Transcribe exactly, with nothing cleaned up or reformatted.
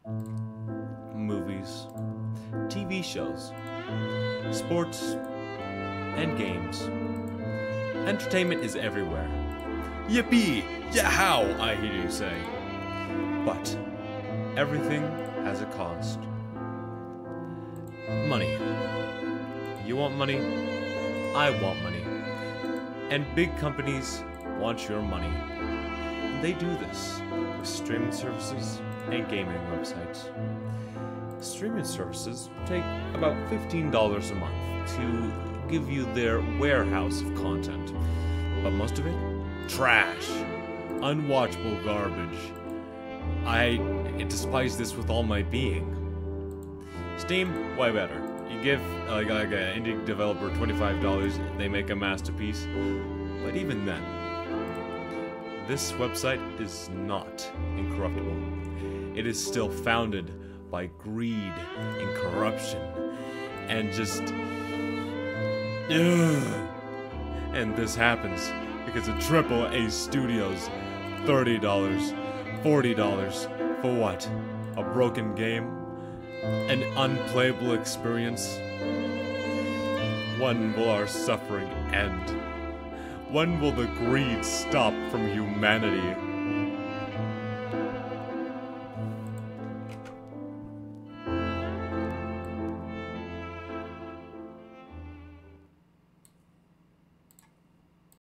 movies, T V shows, sports, and games. Entertainment is everywhere. Yippee! Yahow! I hear you say. But everything has a cost. Money. You want money? I want money. And big companies want your money. And they do this with streaming services and gaming websites. Streaming services take about fifteen dollars a month to give you their warehouse of content. But most of it? Trash. Unwatchable garbage. I despise this with all my being. Steam, way better. You give like, like an indie developer twenty-five dollars, they make a masterpiece. But even then, this website is not incorruptible. It is still founded by greed and corruption and just... Ugh. And this happens because of triple A studios. thirty dollars, forty dollars, for what? A broken game? An unplayable experience? When will our suffering end? When will the greed stop from humanity?